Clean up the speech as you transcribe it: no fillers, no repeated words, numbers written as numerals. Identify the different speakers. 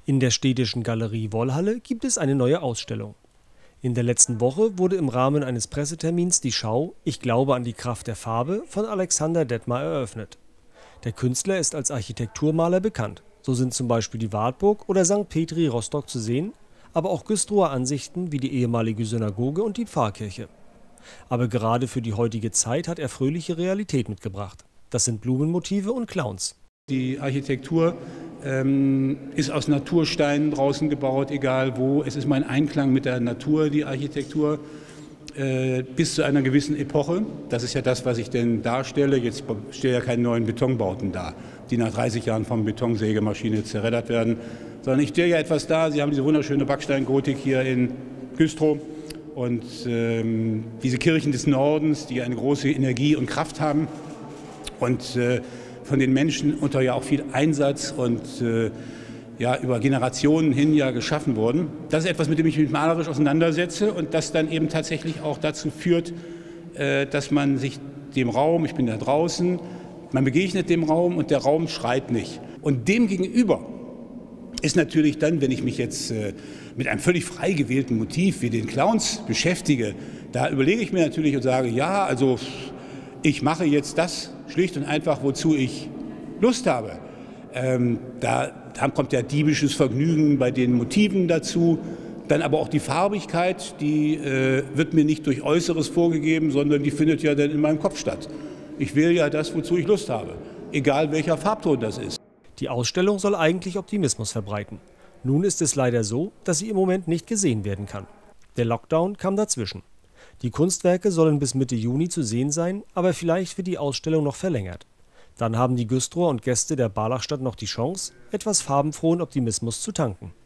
Speaker 1: In der städtischen Galerie Wollhalle gibt es eine neue Ausstellung. In der letzten Woche wurde im Rahmen eines Pressetermins die Schau »Ich glaube an die Kraft der Farbe« von Alexander Detmer eröffnet. Der Künstler ist als Architekturmaler bekannt. So sind zum Beispiel die Wartburg oder St. Petri Rostock zu sehen, aber auch Güstrower Ansichten wie die ehemalige Synagoge und die Pfarrkirche. Aber gerade für die heutige Zeit hat er fröhliche Realität mitgebracht. Das sind Blumenmotive und Clowns.
Speaker 2: Die Architektur ist aus Natursteinen draußen gebaut, egal wo. Es ist mein Einklang mit der Natur, die Architektur, bis zu einer gewissen Epoche. Das ist ja das, was ich denn darstelle. Jetzt stelle ja keine neuen Betonbauten dar, die nach 30 Jahren von Betonsägemaschine zerreddert werden, sondern ich stelle ja etwas dar. Sie haben diese wunderschöne Backsteingotik hier in Güstrow und diese Kirchen des Nordens, die eine große Energie und Kraft haben und von den Menschen unter ja auch viel Einsatz und über Generationen hin ja geschaffen wurden. Das ist etwas, mit dem ich mich malerisch auseinandersetze und das dann eben tatsächlich auch dazu führt, dass man sich dem Raum, ich bin da draußen, man begegnet dem Raum und der Raum schreit nicht. Und dem gegenüber ist natürlich dann, wenn ich mich jetzt mit einem völlig frei gewählten Motiv wie den Clowns beschäftige, da überlege ich mir natürlich und sage, ja, also ich mache jetzt das schlicht und einfach, wozu ich Lust habe. Da kommt ja diebisches Vergnügen bei den Motiven dazu. Dann aber auch die Farbigkeit, die wird mir nicht durch Äußeres vorgegeben, sondern die findet ja dann in meinem Kopf statt. Ich wähle ja das, wozu ich Lust habe, egal welcher Farbton das ist.
Speaker 1: Die Ausstellung soll eigentlich Optimismus verbreiten. Nun ist es leider so, dass sie im Moment nicht gesehen werden kann. Der Lockdown kam dazwischen. Die Kunstwerke sollen bis Mitte Juni zu sehen sein, aber vielleicht wird die Ausstellung noch verlängert. Dann haben die Güstrower und Gäste der Barlachstadt noch die Chance, etwas farbenfrohen Optimismus zu tanken.